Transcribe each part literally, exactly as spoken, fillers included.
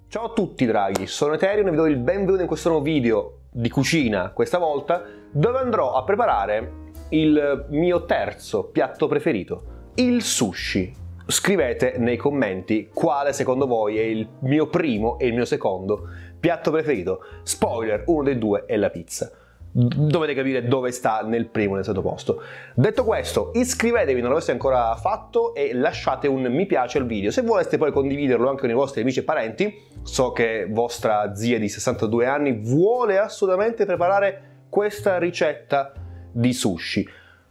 Ciao a tutti draghi, sono Eterion e vi do il benvenuto in questo nuovo video di cucina, questa volta, dove andrò a preparare il mio terzo piatto preferito, il sushi. Scrivete nei commenti quale secondo voi è il mio primo e il mio secondo piatto preferito. Spoiler, uno dei due è la pizza. Dovete capire dove sta nel primo e nel secondo posto. Detto questo, iscrivetevi non l'aveste ancora fatto e lasciate un mi piace al video. Se voleste poi condividerlo anche con i vostri amici e parenti, so che vostra zia di sessantadue anni vuole assolutamente preparare questa ricetta di sushi.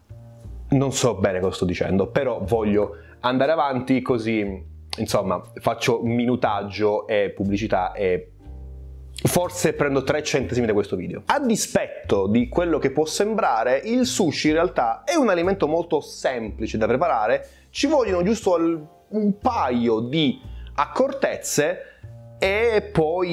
Non so bene cosa sto dicendo, però voglio andare avanti così, insomma, faccio minutaggio e pubblicità e forse prendo tre centesimi da questo video. A dispetto di quello che può sembrare, il sushi in realtà è un alimento molto semplice da preparare, ci vogliono giusto un paio di accortezze e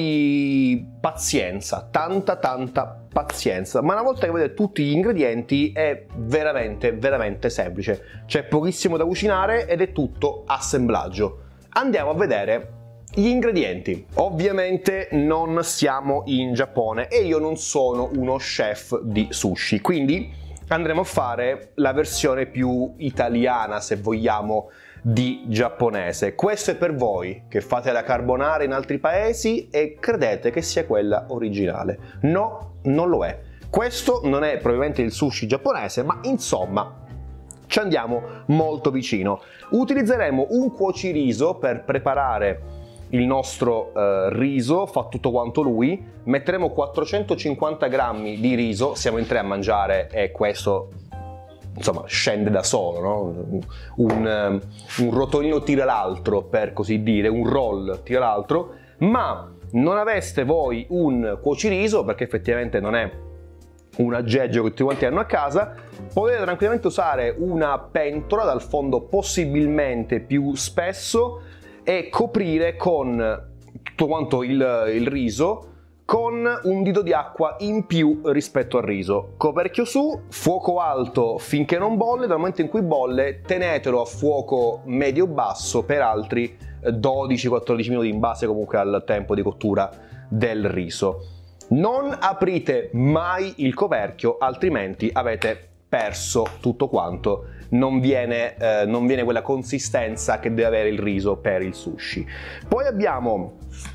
poi pazienza, tanta tanta pazienza, ma una volta che vedete tutti gli ingredienti è veramente veramente semplice, c'è pochissimo da cucinare ed è tutto assemblaggio. Andiamo a vedere gli ingredienti. Ovviamente non siamo in Giappone e io non sono uno chef di sushi, quindi andremo a fare la versione più italiana, se vogliamo, di giapponese. Questo è per voi che fate la carbonara in altri paesi e credete che sia quella originale. No, non lo è. Questo non è probabilmente il sushi giapponese, ma insomma ci andiamo molto vicino. Utilizzeremo un cuociriso per preparare il nostro uh, riso, fa tutto quanto lui. Metteremo quattrocentocinquanta grammi di riso, siamo in tre a mangiare e questo insomma scende da solo, no? un, un rotolino tira l'altro, per così dire, un roll tira l'altro. Ma non aveste voi un cuociriso, perché effettivamente non è un aggeggio che tutti quanti hanno a casa, potete tranquillamente usare una pentola dal fondo possibilmente più spesso e coprire con tutto quanto il, il riso con un dito di acqua in più rispetto al riso. Coperchio su, fuoco alto finché non bolle, dal momento in cui bolle tenetelo a fuoco medio-basso per altri dodici quattordici minuti in base comunque al tempo di cottura del riso. Non aprite mai il coperchio, altrimenti avete perso tutto quanto. Non viene, eh, non viene quella consistenza che deve avere il riso per il sushi. Poi abbiamo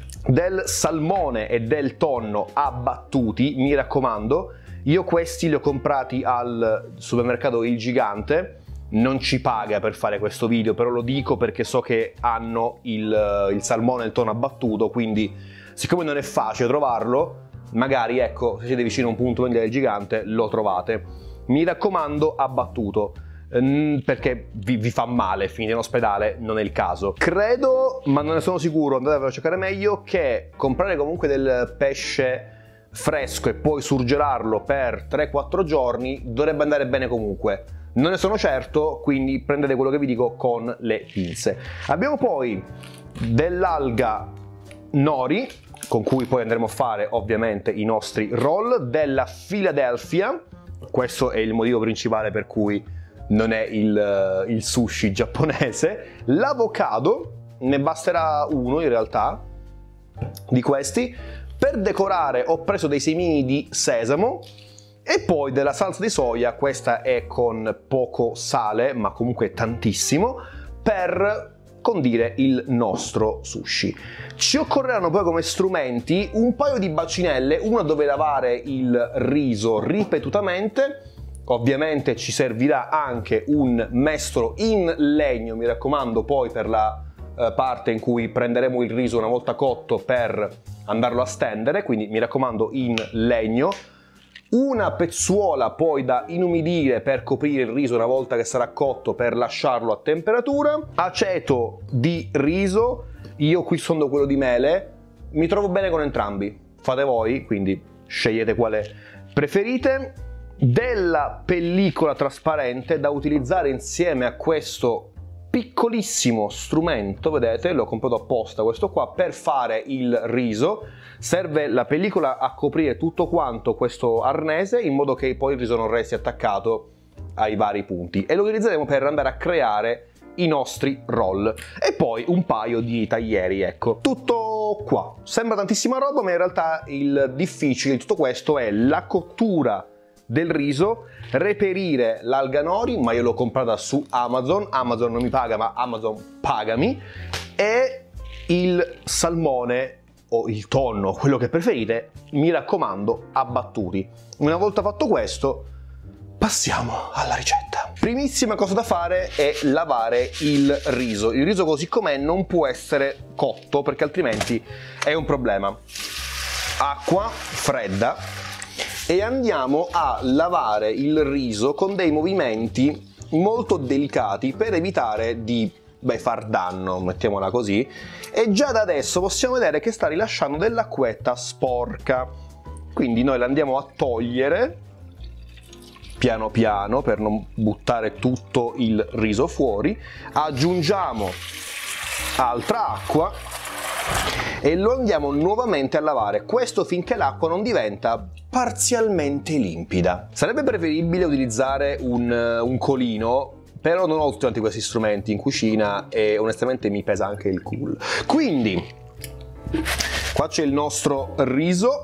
del salmone e del tonno abbattuti, mi raccomando. Io questi li ho comprati al supermercato Il Gigante, non ci paga per fare questo video, però lo dico perché so che hanno il, il salmone e il tonno abbattuto, quindi siccome non è facile trovarlo, magari ecco, se siete vicino a un punto vendita del Gigante lo trovate. Mi raccomando, abbattuto, perché vi, vi fa male, finite in ospedale, non è il caso. Credo, ma non ne sono sicuro, andatevelo a cercare meglio, che comprare comunque del pesce fresco e poi surgelarlo per tre quattro giorni dovrebbe andare bene comunque. Non ne sono certo, quindi prendete quello che vi dico con le pinze. Abbiamo poi dell'alga nori, con cui poi andremo a fare ovviamente i nostri roll, della Philadelphia. Questo è il motivo principale per cui non è il, il sushi giapponese. L'avocado, ne basterà uno in realtà di questi. Per decorare ho preso dei semini di sesamo e poi della salsa di soia, questa è con poco sale ma comunque tantissimo, per condire il nostro sushi. Ci occorreranno poi come strumenti un paio di bacinelle, una dove lavare il riso ripetutamente. Ovviamente ci servirà anche un mestolo in legno, mi raccomando, poi per la eh, parte in cui prenderemo il riso una volta cotto per andarlo a stendere, quindi mi raccomando in legno. Una pezzuola poi da inumidire per coprire il riso una volta che sarà cotto, per lasciarlo a temperatura. Aceto di riso, io qui sono quello di mele, mi trovo bene con entrambi, fate voi, quindi scegliete quale preferite. Della pellicola trasparente da utilizzare insieme a questo piccolissimo strumento, vedete, l'ho comprato apposta questo qua per fare il riso. Serve la pellicola a coprire tutto quanto questo arnese in modo che poi il riso non resti attaccato ai vari punti, e lo utilizzeremo per andare a creare i nostri roll e poi un paio di taglieri, ecco. Tutto qua. Sembra tantissima roba, ma in realtà il difficile di tutto questo è la cottura del riso, reperire l'alga nori, ma io l'ho comprata su Amazon, Amazon non mi paga ma Amazon pagami, e il salmone o il tonno, quello che preferite, mi raccomando, abbattuti. Una volta fatto questo, passiamo alla ricetta. Primissima cosa da fare è lavare il riso. Il riso così com'è non può essere cotto perché altrimenti è un problema. Acqua fredda e andiamo a lavare il riso con dei movimenti molto delicati per evitare di beh, far danno, mettiamola così. E già da adesso possiamo vedere che sta rilasciando dell'acquetta sporca, quindi noi la andiamo a togliere piano piano per non buttare tutto il riso fuori. Aggiungiamo altra acqua e lo andiamo nuovamente a lavare, questo finché l'acqua non diventa parzialmente limpida. Sarebbe preferibile utilizzare un, un colino, però non ho tutti quanti questi strumenti in cucina e onestamente mi pesa anche il cool. Quindi qua c'è il nostro riso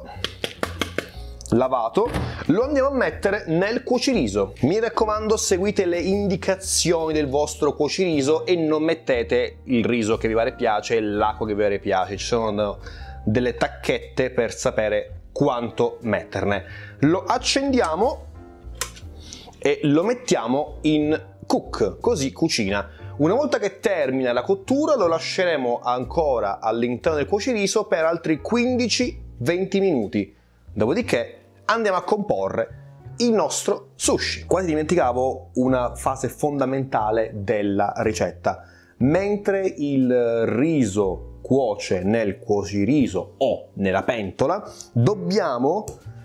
lavato, lo andiamo a mettere nel cuociriso. Mi raccomando, seguite le indicazioni del vostro cuociriso e non mettete il riso che vi pare piace e l'acqua che vi pare piace. Ci sono delle tacchette per sapere quanto metterne. Lo accendiamo e lo mettiamo in cook, così cucina. Una volta che termina la cottura lo lasceremo ancora all'interno del cuociriso per altri quindici venti minuti. Dopodiché andiamo a comporre il nostro sushi. Quasi dimenticavo una fase fondamentale della ricetta. Mentre il riso cuoce nel cuociriso o nella pentola, dobbiamo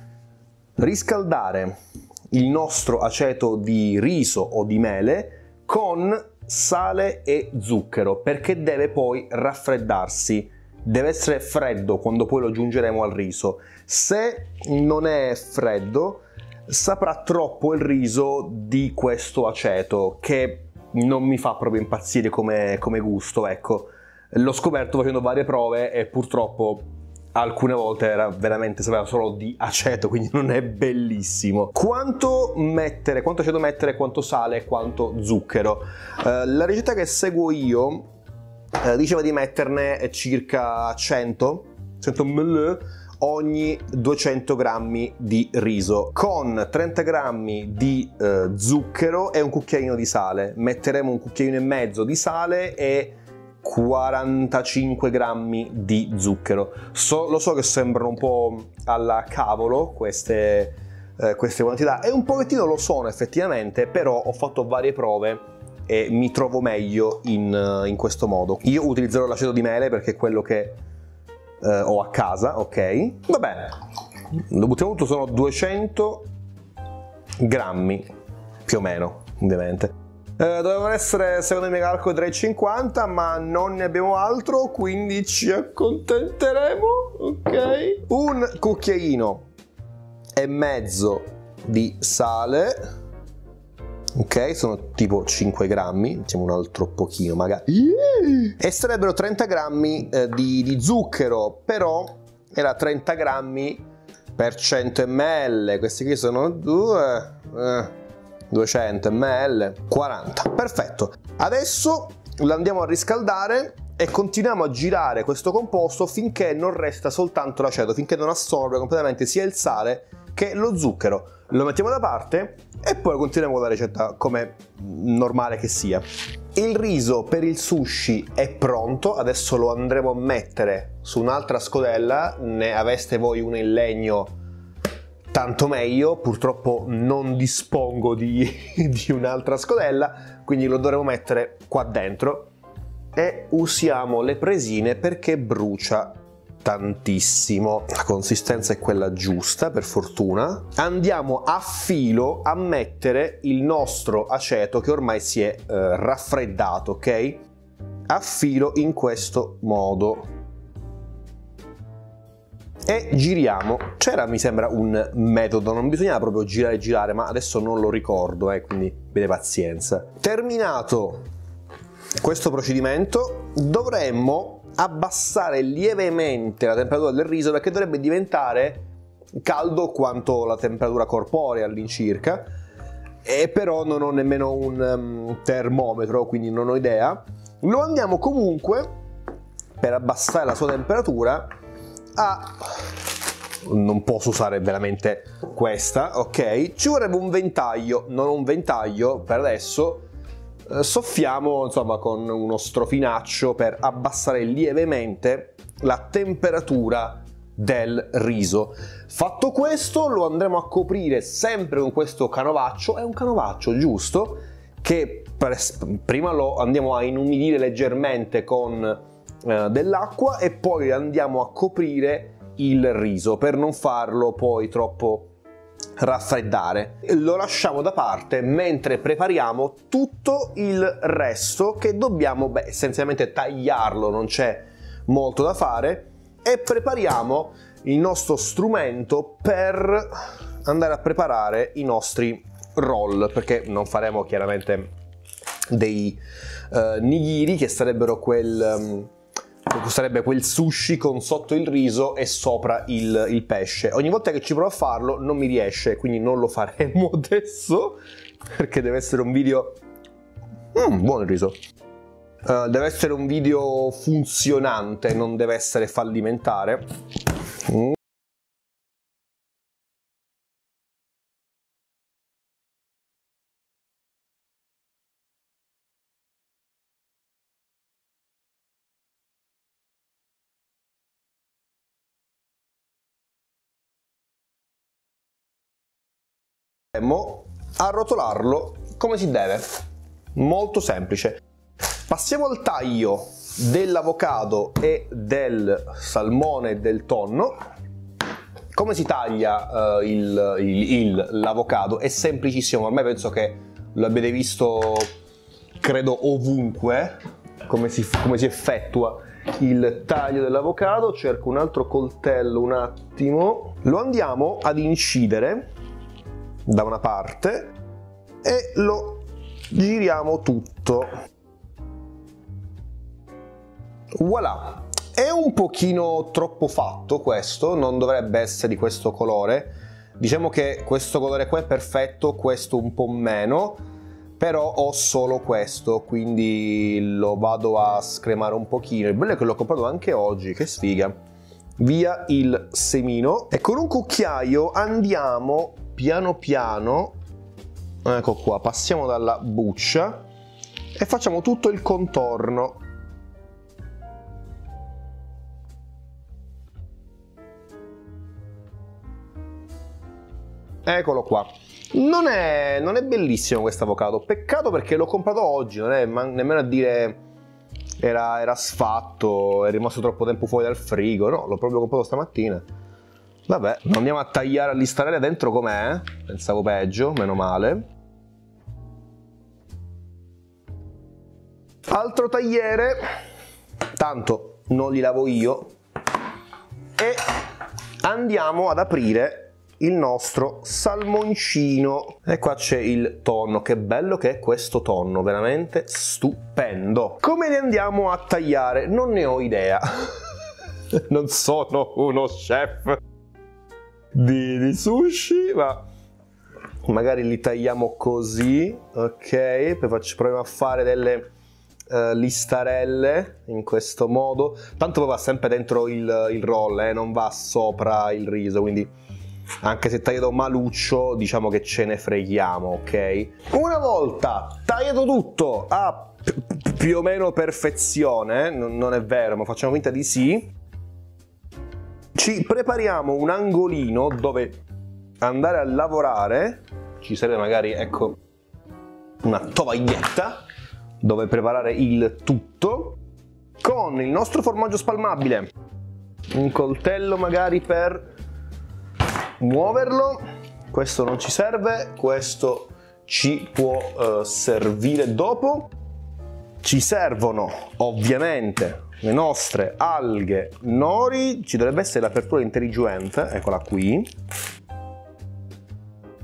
riscaldare il nostro aceto di riso o di mele con sale e zucchero, perché deve poi raffreddarsi. Deve essere freddo quando poi lo aggiungeremo al riso. Se non è freddo, saprà troppo il riso di questo aceto, che non mi fa proprio impazzire come, come gusto, ecco. L'ho scoperto facendo varie prove e purtroppo alcune volte era veramente, sapeva solo di aceto, quindi non è bellissimo. Quanto mettere, quanto aceto mettere, quanto sale e quanto zucchero? Uh, la ricetta che seguo io uh, diceva di metterne circa cento millilitri ogni duecento grammi di riso, con trenta grammi di uh, zucchero e un cucchiaino di sale. Metteremo un cucchiaino e mezzo di sale e quarantacinque grammi di zucchero. So, lo so che sembrano un po' alla cavolo queste, eh, queste quantità, e un pochettino lo sono effettivamente, però ho fatto varie prove e mi trovo meglio in, in questo modo. Io utilizzerò l'aceto di mele perché è quello che eh, ho a casa, ok? Va bene, lo buttiamo tutto, sono duecento grammi più o meno, ovviamente. Eh, dovevano essere, secondo i miei calcoli, tre e cinquanta, ma non ne abbiamo altro, quindi ci accontenteremo, ok? Un cucchiaino e mezzo di sale, ok? Sono tipo cinque grammi, mettiamo un altro pochino magari. Yeah. E sarebbero trenta grammi eh, di, di zucchero, però era trenta grammi per cento millilitri, questi qui sono due... Eh. duecento millilitri, quaranta, perfetto. Adesso lo andiamo a riscaldare e continuiamo a girare questo composto finché non resta soltanto l'aceto, finché non assorbe completamente sia il sale che lo zucchero. Lo mettiamo da parte e poi continuiamo con la ricetta come normale che sia. Il riso per il sushi è pronto, adesso lo andremo a mettere su un'altra scodella, ne aveste voi una in legno tanto meglio, purtroppo non dispongo di, di un'altra scodella, quindi lo dovremo mettere qua dentro e usiamo le presine perché brucia tantissimo. La consistenza è quella giusta, per fortuna. Andiamo a filo a mettere il nostro aceto che ormai si è eh, raffreddato, ok? A filo in questo modo. E giriamo. C'era, mi sembra, un metodo, non bisognava proprio girare e girare, ma adesso non lo ricordo, eh, quindi bene pazienza. Terminato questo procedimento dovremmo abbassare lievemente la temperatura del riso, perché dovrebbe diventare caldo quanto la temperatura corporea all'incirca, e però non ho nemmeno un um, termometro, quindi non ho idea. Lo andiamo comunque, per abbassare la sua temperatura, a... non posso usare veramente questa, ok? Ci vorrebbe un ventaglio, non un ventaglio per adesso. Eh, soffiamo insomma con uno strofinaccio per abbassare lievemente la temperatura del riso. Fatto questo, lo andremo a coprire sempre con questo canovaccio. È un canovaccio, giusto? Che prima lo andiamo a inumidire leggermente con eh, dell'acqua e poi andiamo a coprire il riso per non farlo poi troppo raffreddare. Lo lasciamo da parte mentre prepariamo tutto il resto, che dobbiamo, beh, essenzialmente tagliarlo, non c'è molto da fare, e prepariamo il nostro strumento per andare a preparare i nostri roll, perché non faremo chiaramente dei uh, nigiri, che sarebbero quel um, sarebbe quel sushi con sotto il riso e sopra il, il pesce. Ogni volta che ci provo a farlo non mi riesce, quindi non lo faremo adesso, perché deve essere un video mm, buono il riso. Uh, deve essere un video funzionante, non deve essere fallimentare. Mm. Andremo a rotolarlo come si deve, molto semplice. Passiamo al taglio dell'avocado e del salmone e del tonno. Come si taglia uh, il, il, il, l'avocado? È semplicissimo, ormai penso che lo abbiate visto, credo, ovunque, come si, come si effettua il taglio dell'avocado. Cerco un altro coltello un attimo. Lo andiamo ad incidere da una parte e lo giriamo tutto. Voilà, è un pochino troppo fatto questo, non dovrebbe essere di questo colore. Diciamo che questo colore qua è perfetto, questo un po' meno, però ho solo questo, quindi lo vado a scremare un pochino. Il bello è che l'ho comprato anche oggi, che sfiga. Via il semino e con un cucchiaio andiamo piano piano, ecco qua, passiamo dalla buccia e facciamo tutto il contorno. Eccolo qua. Non è, non è bellissimo questo avocado, peccato perché l'ho comprato oggi, non è nemmeno a dire era, era sfatto, è rimasto troppo tempo fuori dal frigo, no, l'ho proprio comprato stamattina. Vabbè, andiamo a tagliare a listarelle dentro com'è, pensavo peggio, meno male. Altro tagliere, tanto non li lavo io, e andiamo ad aprire il nostro salmoncino. E qua c'è il tonno, che bello che è questo tonno, veramente stupendo. Come li andiamo a tagliare? Non ne ho idea. Non sono uno chef di, di sushi, ma magari li tagliamo così, ok? Poi faccio, proviamo a fare delle uh, listarelle in questo modo. Tanto poi va sempre dentro il, il roll, eh? Non va sopra il riso, quindi anche se tagliato maluccio, diciamo che ce ne freghiamo, ok? Una volta tagliato tutto a più o meno perfezione, non è vero, ma facciamo finta di sì, ci prepariamo un angolino dove andare a lavorare. Ci serve magari, ecco, una tovaglietta dove preparare il tutto, con il nostro formaggio spalmabile, un coltello magari per muoverlo. Questo non ci serve, questo ci può uh, servire dopo. Ci servono ovviamente le nostre alghe nori, ci dovrebbe essere l'apertura intelligente, eccola qui.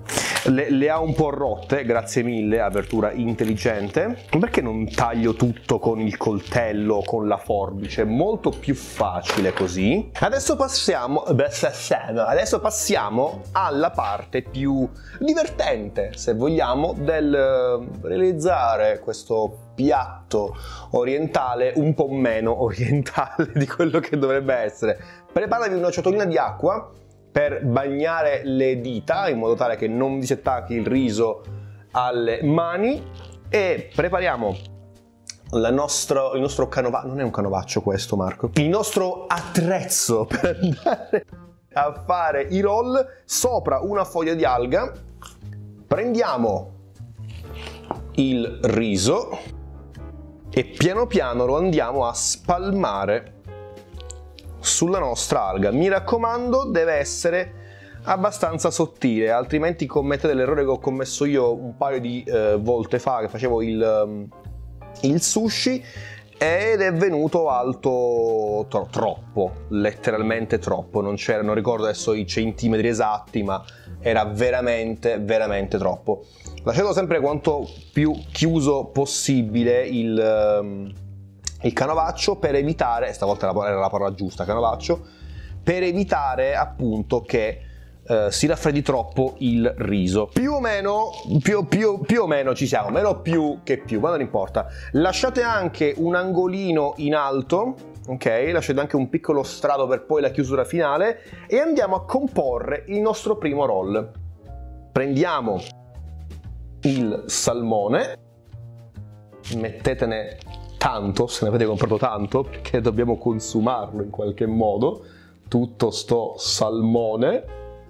le, le ha un po' rotte, grazie mille, apertura intelligente. Perché non taglio tutto con il coltello, con la forbice? È molto più facile così. Adesso passiamo, adesso passiamo alla parte più divertente, se vogliamo, del realizzare questo piatto orientale un po' meno orientale di quello che dovrebbe essere. Preparatevi una ciotolina di acqua per bagnare le dita in modo tale che non vi si attacchi il riso alle mani e prepariamo la nostro, il nostro canovaccio. Non è un canovaccio questo, Marco, il nostro attrezzo per andare a fare i roll sopra una foglia di alga. Prendiamo il riso e piano piano lo andiamo a spalmare sulla nostra alga. Mi raccomando, deve essere abbastanza sottile, altrimenti commettete l'errore che ho commesso io un paio di eh, volte fa, che facevo il, um, il sushi, ed è venuto alto tro troppo, letteralmente troppo. Non c'era, non ricordo adesso i centimetri esatti, ma era veramente veramente troppo. Lasciatelo sempre quanto più chiuso possibile il um, il canovaccio, per evitare, stavolta era la parola giusta, canovaccio, per evitare appunto che eh, si raffreddi troppo il riso. Più o meno, più, più, più o meno ci siamo, meno più che più, ma non importa. Lasciate anche un angolino in alto, ok? Lasciate anche un piccolo strato per poi la chiusura finale e andiamo a comporre il nostro primo roll. Prendiamo il salmone, mettetene tanto, se ne avete comprato tanto, perché dobbiamo consumarlo in qualche modo, tutto sto salmone.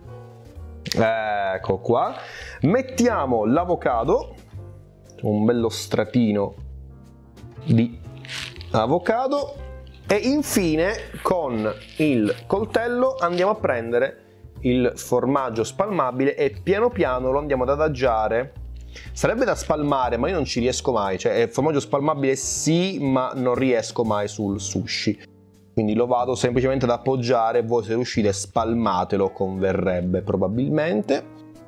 Ecco qua. Mettiamo l'avocado, un bello stratino di avocado, e infine con il coltello andiamo a prendere il formaggio spalmabile e piano piano lo andiamo ad adagiare. Sarebbe da spalmare, ma io non ci riesco mai, cioè formaggio spalmabile sì, ma non riesco mai sul sushi, quindi lo vado semplicemente ad appoggiare. Voi se riuscite spalmatelo, converrebbe probabilmente.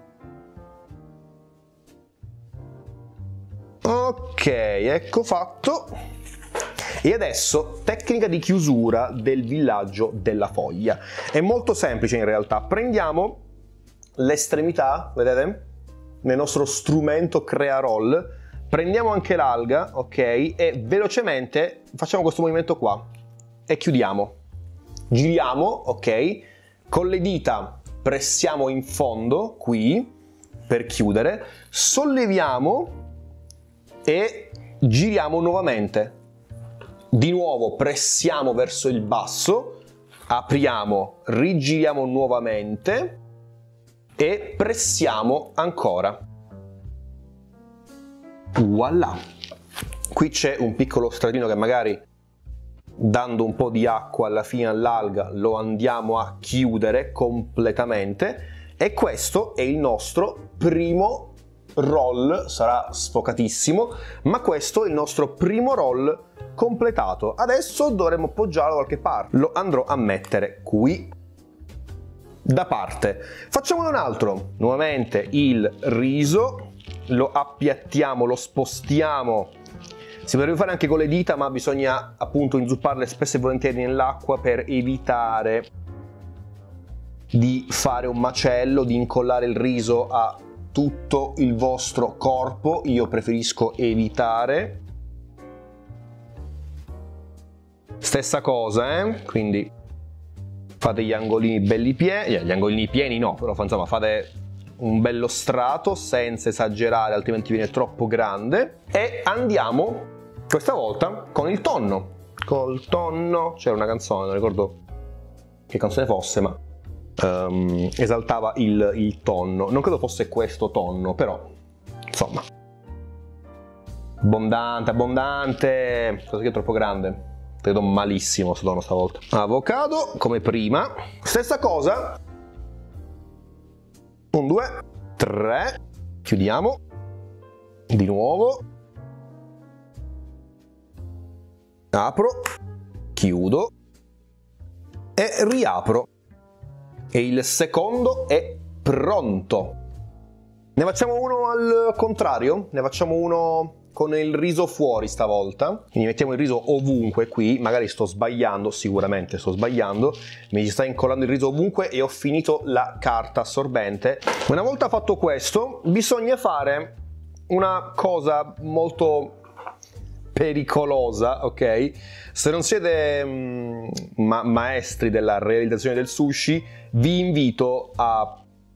Ok, ecco fatto. E adesso tecnica di chiusura del villaggio della foglia. È molto semplice in realtà. Prendiamo l'estremità, vedete? Nel nostro strumento crea roll, prendiamo anche l'alga, ok? E velocemente facciamo questo movimento qua e chiudiamo. Giriamo, ok? Con le dita pressiamo in fondo qui per chiudere, solleviamo e giriamo nuovamente. Di nuovo pressiamo verso il basso, apriamo, rigiriamo nuovamente e pressiamo ancora. Voilà! Qui c'è un piccolo stratino che magari, dando un po' di acqua alla fine all'alga, lo andiamo a chiudere completamente, e questo è il nostro primo roll. Sarà sfocatissimo, ma questo è il nostro primo roll completato. Adesso dovremo appoggiarlo da qualche parte. Lo andrò a mettere qui da parte. Facciamone un altro. Nuovamente il riso, lo appiattiamo, lo spostiamo. Si potrebbe fare anche con le dita, ma bisogna appunto inzupparle spesso e volentieri nell'acqua per evitare di fare un macello, di incollare il riso a tutto il vostro corpo. Io preferisco evitare. Stessa cosa, eh? Quindi fate gli angolini belli pieni, gli angolini pieni no, però insomma fate un bello strato senza esagerare, altrimenti viene troppo grande. E andiamo questa volta con il tonno. Col tonno, c'era una canzone, non ricordo che canzone fosse, ma um, esaltava il, il tonno. Non credo fosse questo tonno, però insomma abbondante, abbondante. Cosa che è troppo grande? Vedo malissimo sto tonno stavolta. Avocado come prima, stessa cosa. Un, due, tre, chiudiamo di nuovo, apro, chiudo e riapro, e il secondo è pronto. Ne facciamo uno al contrario, ne facciamo uno con il riso fuori stavolta, quindi mettiamo il riso ovunque qui, magari sto sbagliando, sicuramente sto sbagliando, mi sta incollando il riso ovunque e ho finito la carta assorbente. Una volta fatto questo, bisogna fare una cosa molto pericolosa, ok? Se non siete mm, ma maestri della realizzazione del sushi, vi invito a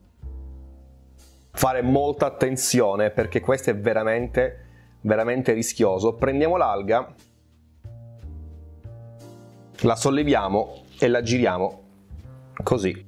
fare molta attenzione perché questo è veramente veramente rischioso. Prendiamo l'alga, la solleviamo e la giriamo così.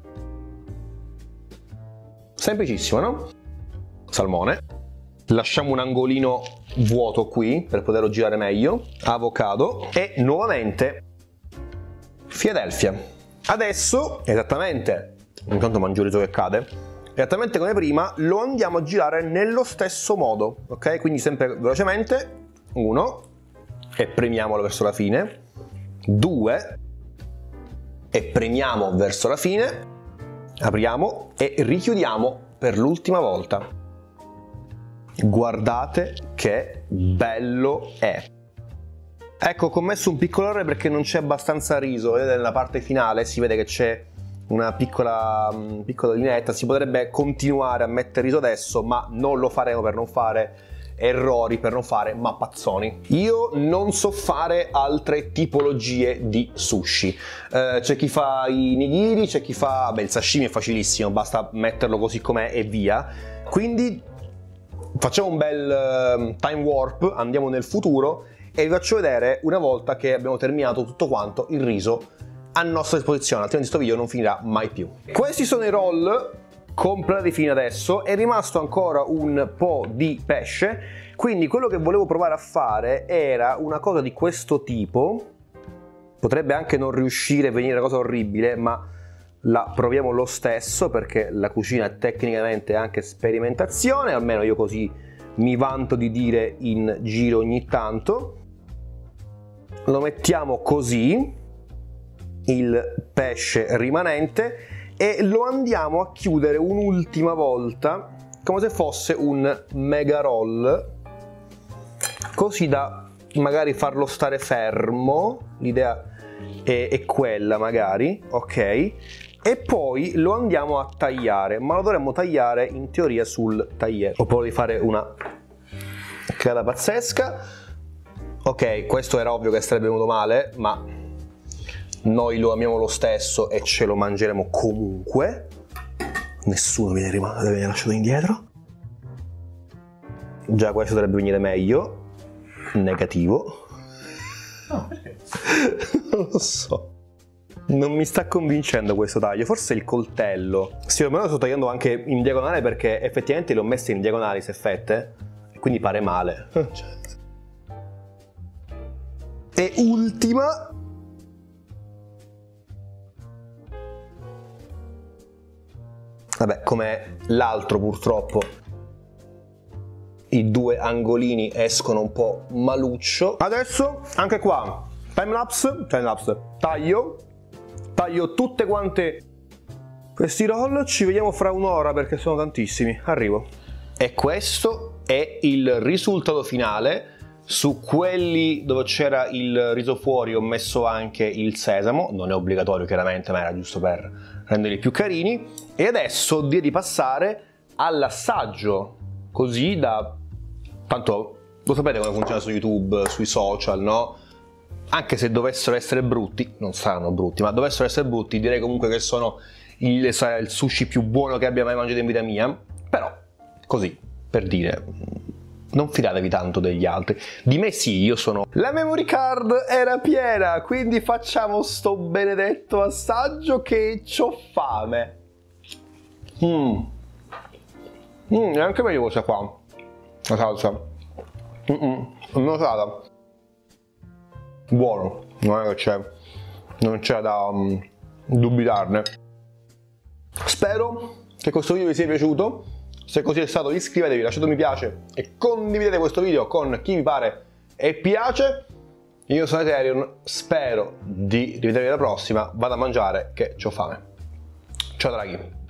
Semplicissimo, no? Salmone. Lasciamo un angolino vuoto qui per poterlo girare meglio. Avocado e nuovamente Philadelphia. Adesso, esattamente, intanto mangio il riso che cade, esattamente come prima, lo andiamo a girare nello stesso modo, ok? Quindi sempre velocemente, uno, e premiamolo verso la fine, due, e premiamo verso la fine, apriamo e richiudiamo per l'ultima volta. Guardate che bello è! Ecco, ho commesso un piccolo errore perché non c'è abbastanza riso, vedete nella parte finale si vede che c'è una piccola, piccola lineetta, si potrebbe continuare a mettere riso adesso, ma non lo faremo per non fare errori, per non fare mappazzoni. Io non so fare altre tipologie di sushi. Eh, c'è chi fa i nigiri, c'è chi fa... beh, il sashimi è facilissimo, basta metterlo così com'è e via. Quindi facciamo un bel uh, time warp, andiamo nel futuro e vi faccio vedere una volta che abbiamo terminato tutto quanto il riso a nostra disposizione, altrimenti questo video non finirà mai più. Questi sono i roll comprati fino adesso, è rimasto ancora un po' di pesce, quindi quello che volevo provare a fare era una cosa di questo tipo. Potrebbe anche non riuscire a venire una cosa orribile, ma la proviamo lo stesso perché la cucina è tecnicamente anche sperimentazione, almeno io così mi vanto di dire in giro ogni tanto. Lo mettiamo così, il pesce rimanente, e lo andiamo a chiudere un'ultima volta come se fosse un mega roll, così da magari farlo stare fermo. L'idea è, è quella magari, ok, e poi lo andiamo a tagliare, ma lo dovremmo tagliare in teoria sul tagliere. Ho paura di fare una cagata pazzesca. Ok, questo era ovvio che sarebbe venuto male, ma noi lo amiamo lo stesso e ce lo mangeremo comunque. Nessuno viene, rimasto, viene lasciato indietro. Già questo dovrebbe venire meglio. Negativo. No, perché? Non lo so. Non mi sta convincendo questo taglio. Forse il coltello. Sì, ma lo sto tagliando anche in diagonale perché effettivamente le ho messe in diagonali se fette. E quindi pare male. E ultima. Vabbè, come l'altro purtroppo i due angolini escono un po' maluccio. Adesso anche qua timelapse, timelapse, taglio, taglio tutte quante questi roll, ci vediamo fra un'ora perché sono tantissimi, arrivo. E questo è il risultato finale. Su quelli dove c'era il riso fuori ho messo anche il sesamo, non è obbligatorio chiaramente, ma era giusto per renderli più carini. E adesso direi di passare all'assaggio, così da... tanto lo sapete come funziona su YouTube, sui social, no? Anche se dovessero essere brutti, non saranno brutti, ma dovessero essere brutti, direi comunque che sono il, il sushi più buono che abbia mai mangiato in vita mia. Però, così, per dire... non fidatevi tanto degli altri. Di me sì, io sono... La memory card era piena, quindi facciamo sto benedetto assaggio che c'ho fame. Mmm. Mmm, è anche meglio questa qua. La salsa. Mmm, una salata. Buono, non è che c'è... non c'è da um, dubitarne. Spero che questo video vi sia piaciuto. Se così è stato, iscrivetevi, lasciate un mi piace e condividete questo video con chi vi pare e piace. Io sono Eterion, spero di rivedervi alla prossima. Vado a mangiare che c'ho fame. Ciao draghi.